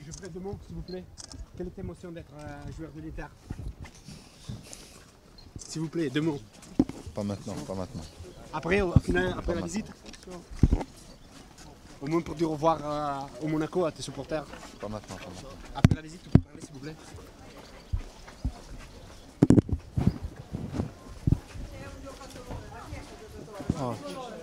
Je ferai deux mots, s'il vous plaît. Quelle est l'émotion d'être joueur de l'Inter? S'il vous plaît, deux mots. Pas maintenant, pas maintenant. Après, au final, après la visite? Au moins pour dire au revoir au Monaco, à tes supporters. Pas maintenant, pas maintenant. Après la visite, tu peux parler, s'il vous plaît. Oh.